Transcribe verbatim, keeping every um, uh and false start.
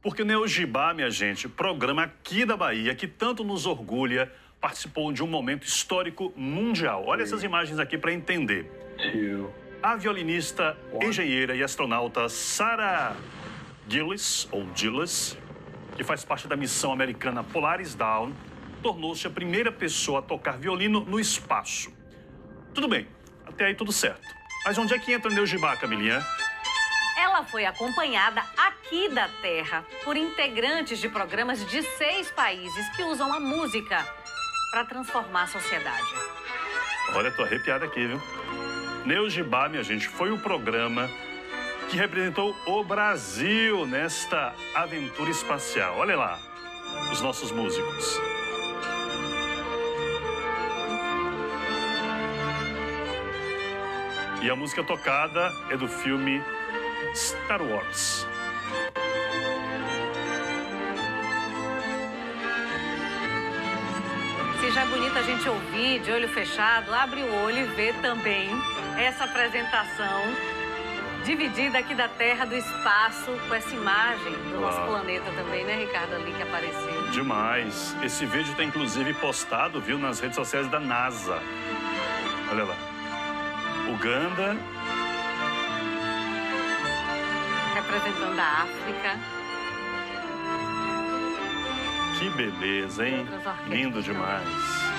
Porque o Neo Gibá, minha gente, programa aqui da Bahia, que tanto nos orgulha, participou de um momento histórico mundial. Olha essas imagens aqui para entender. A violinista, engenheira e astronauta Sarah Gillis, ou Gillis, que faz parte da missão americana Polaris Dawn, tornou-se a primeira pessoa a tocar violino no espaço. Tudo bem, até aí tudo certo. Mas onde é que entra Neo Gibá, Camilinha? Ela foi acompanhada aqui da Terra por integrantes de programas de seis países que usam a música para transformar a sociedade. Olha, tô arrepiada aqui, viu? Neo Gibá, minha gente, foi o programa que representou o Brasil nesta aventura espacial. Olha lá, os nossos músicos. E a música tocada é do filme Star Wars. Se já é bonito a gente ouvir de olho fechado, abre o olho e vê também essa apresentação dividida aqui da Terra, do espaço, com essa imagem do nosso Uau. planeta também, né, Ricardo, ali que apareceu. Demais. Esse vídeo está inclusive postado, viu, nas redes sociais da NASA. Olha lá. Uganda. Representando a África. Que beleza, hein? Lindo demais.